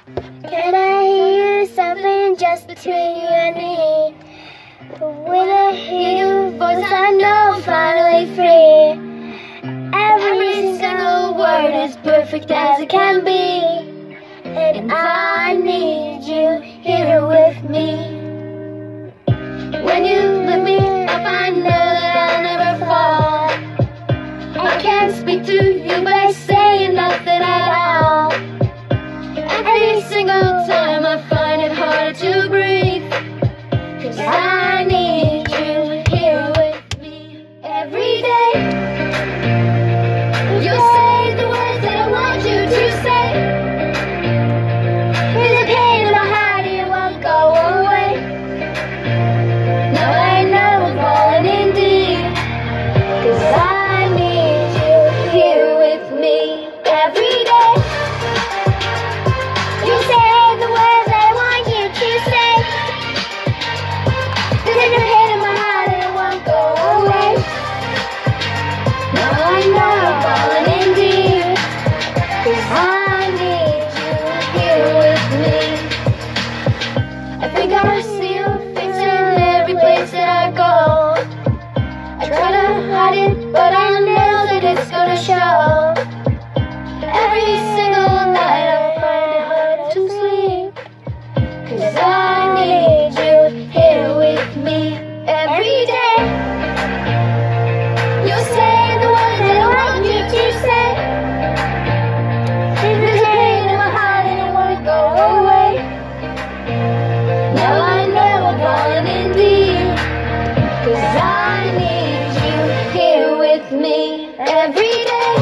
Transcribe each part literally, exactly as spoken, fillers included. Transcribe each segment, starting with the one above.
Can I hear you something just between you and me? When I hear your voice, I know I'm finally free. Every single word is perfect as it can be, and I need you here with me. When you lift me up, I know that I'll never fall. I can't speak to you by saying nothing at all. Every single time I find it harder to breathe, 'cause I need you here with me every day. You'll say the words that I want you to say. There's a pain in my heart, it won't go away. Now I know I'm falling in deep, 'cause I need you here with me every day. You'll say the words that I want you to say. There's a pain in my heart, it won't go away. Now I know I'm falling in deep, 'cause I need you here with me. I think I see your face in every place that I go. I try to hide it, but I know that it's gonna show. Every single night I find it hard to sleep, 'cause I need you here with me every day. You'll say the words that I want you to say. There's a pain in my heart and it won't go away. Now I know I'm falling in deep, 'cause I need you here with me every day.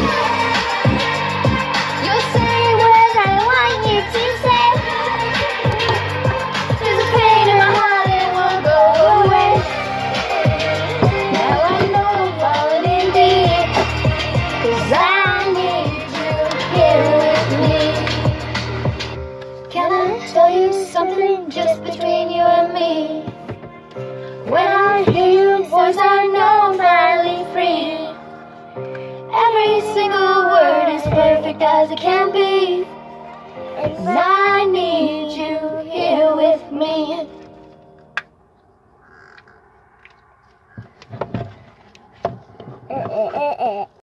You'll say words I want you to say. There's a pain in my heart and it won't go away. Now I know I'm falling in deep, 'cause I need you here with me. Can I tell you something just between you and me? When I hear your voice, I know I'm finally free. Every single word is perfect as it can be, and I